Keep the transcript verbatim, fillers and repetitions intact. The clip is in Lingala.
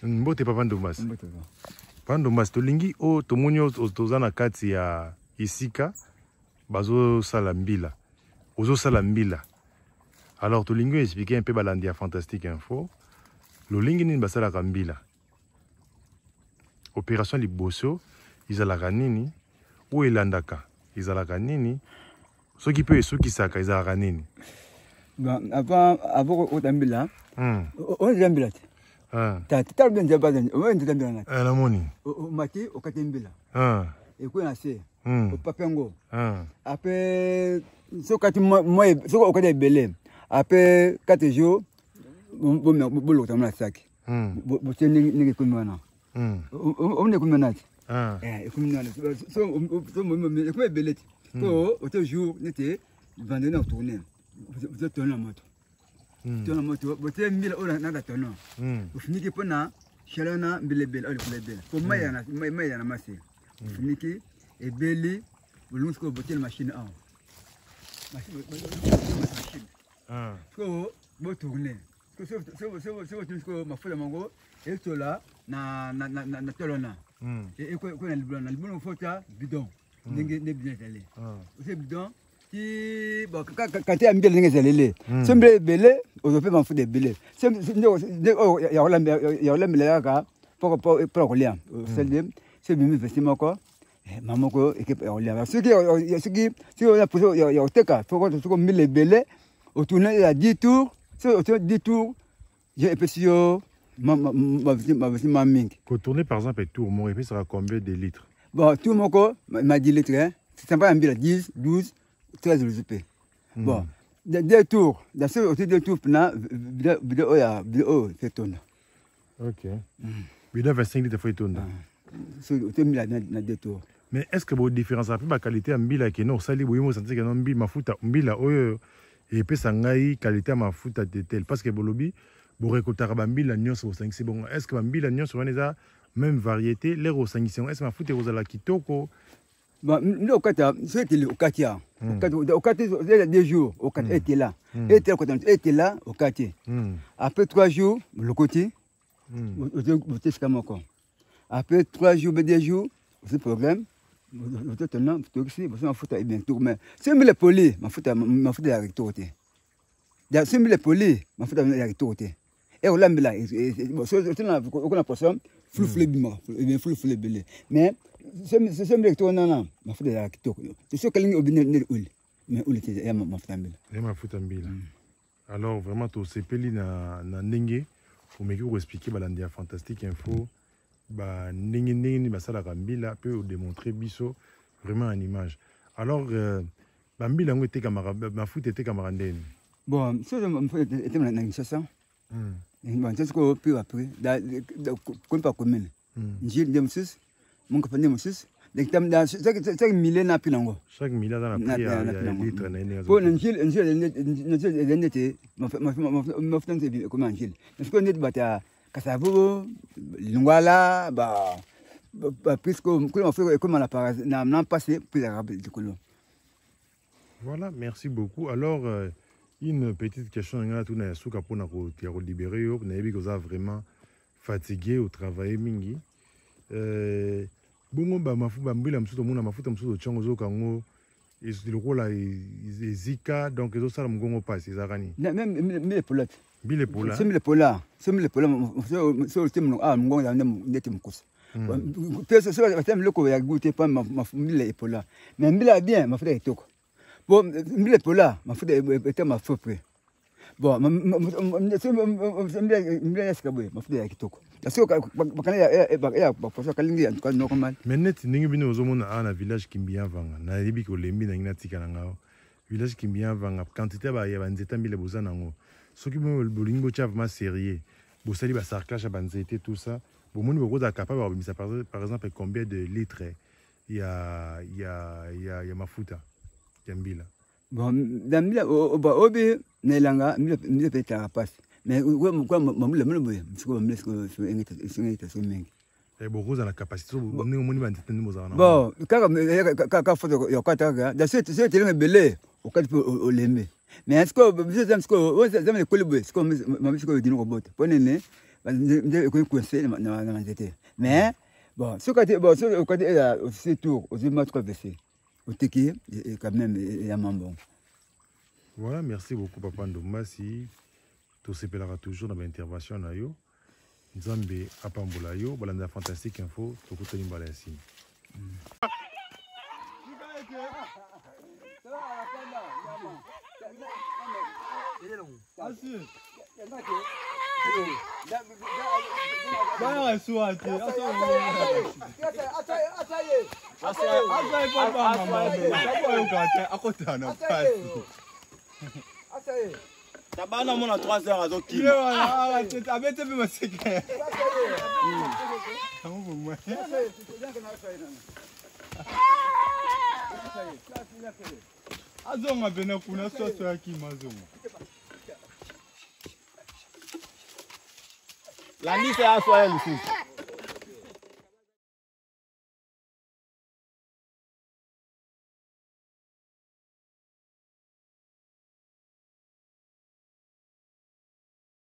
Mbote papa Ndomas. Papa Ndomas tolingi o tomonyo tozana kati ya isika bazo salambila. Ozo salambila. Alors tolingi expliquer un peu balandia fantastique info. Lolingi ni basala kambila. Opération liboso izalaka nini ou elandaka izalaka nini soki pe soki saka izalaka nini. Bon, avant avant otambila Hmm. on zambila Ah. ta ta bien jaba on on zambila na Ah la moni. o mati o katembila Ah. e ko na se Hmm. o papengo Ah. après so kati moi so o kati belé après quatre jours bon bon bon lo tamla saki Hmm. bo teni ni ko mwana Hmm. o ne ko mwana Ah. eh ko mwana so so mo me ko belé ko o te jour n'était vendredi en tournée vous êtes dans la moto dans la moto vous êtes mille euros na da tono vous finissez pour na chalona mbele belle ole kule belle pour maya na maya na masi finiki e beli vous ko botel machine a machine Ah. ko bo tourner ko so so so so tu ko mafuta mango et to là na na na na tolona et ko ko na libon na libon fota bidon ndenge ne bien aller c'est bidon qui bon quand tu as mis les zelele semble belé on fait m'en foutre belé c'est il y a là il y a là mais là ka pour pour pour lien c'est de c'est bien vestiment quoi maman ko équipe lien ce qui ce qui si on a posé il y a teka faut que tu mets les belé au tourner il y a dix tours c'est au dix tours j'ai épessio ma ma ma ma mingi Pour tourner par exemple et tour mon épée sera combien de litres? Bon tout mon ko m'a dix litres hein c'est pas un bilan dix douze treize recipe. Bon, deux tours, dans ce deux tours, là, vidéo, vidéo, c'est ton. Ok. Vidéo vingt-cinq litres, faut tourner. C'est deux tours. Mais est-ce que vous différence après la qualité en mbila qui non sali vous vous sentez que non mbila mafuta mbila oyo et puis sangai qualité mafuta de tel parce que bolobi vous récoltez ba mbila nyonso au cinq c'est bon. Est-ce que mbila nyonso on a même variété les au cinq est-ce que mafuta vous la kitoko? Bon, nous, au Kata, c'était au Katia. Au Katia, il y a deux jours, au Katia était là. Était là, au Katia. Après trois jours, le côté, au Tescamoko. Après trois jours, deux jours, c'est problème. Vous êtes un homme, vous êtes un foot à bien tout. Mais c'est le poli, ma foot à la rectorité. C'est le poli, ma foot à la rectorité. Et on l'a mis là, c'est une personne, flou flou bima, bien flou flou belé. Mais c'est c'est le recteur non ma foot à la rectorité. C'est ce qu'elle a bien né oul. Mais oul était ma foot à mbila. Et ma foot à mbila. Alors vraiment tout c'est peli na na ndenge pour me expliquer balandia fantastique info. Bah ndenge ndenge ba sala mbila peut démontrer biso vraiment en image. Alors ba mbila ngo était camarade ma foot était camarade ndeni. Bon, ça ma foot était na ngisa ça. Hmm. Bon, c'est ce qu'on peut après da comme pas commune. J'ai des monsieur mon compagnon monsieur donc tam da chaque chaque mille na pinango. Chaque mille dans la prix à litre na ene. Bon, ngil ngil ngil ngil ma ma ma foot c'est comment ngil. Parce qu'on est bata Kasavo, Lingwala, bah, puisque comme on fait comme on a n'a passé plus arabe du colon. Voilà, merci beaucoup. Alors, euh, une petite question, on a tout na souka pour na ko libérer, on a vu que vous êtes vraiment fatigué au travail mingi. Euh, bon, bah ma fou bah mbila msuto muna mafuta msuto chongo zo kango. Et le rôle là, Zika, donc les autres ça m'gongo pas, c'est Zarani. Même même les poulettes. Bile pola. C'est le pola. C'est le pola. C'est le thème ah m'gongo là n'était m'cous. Peut-être c'est le thème le ko ya goûter pas ma ma mille pola. Mais mille bien ma frère toko. Bon mille pola, ma frère était ma faux près. Bon c'est mille escaboué, ma frère toko. Parce que bakana ya ya parce que kalingi en tout cas normal. Mais net ningi bino ozomona ana village Kimbia vanga. Na yebi ko lembi na ngina tika ngao. Village Kimbia vanga quantité ba ya banzeta mille bozana ngo. Ce qui me bolingo vraiment sérieux. Vous savez, bah, sarclage à banzete, tout ça. Vous monde vous êtes capable de par exemple combien de litres il y a il y a il y a il y a mafuta. Il y a mbila. Bon, dans mbila oba obi nelanga mbila mbila peta passe. Mais quoi quoi mbila mbila mbila c'est quoi mbila c'est engita c'est engita c'est mengi. Et beaucoup dans la capacité vous ne vous banzete nous mozana. Bon, quand quand quand photo yo kata da c'est c'est tellement belé au cas pour au lembe. Mais est-ce que vous êtes est-ce que vous êtes les colibés c'est comme ma musique dit robot. Ponene nde ko coincé na na nzete mais bon ce côté bon ce côté là c'est tout aux images traversées au teki et quand même il y a bon. Voilà, merci beaucoup Papa Ndombasi. Tout s'épellera toujours dans l'intervention na yo. Nzambe apambola yo, balanda fantastique info, to ko toni mbala yasi. Bana swati. Tabana mona trois heures azo ki. Abete pe maseke. Azonga bena kuna soso ya kimazonga. La liste ya soya lisusu.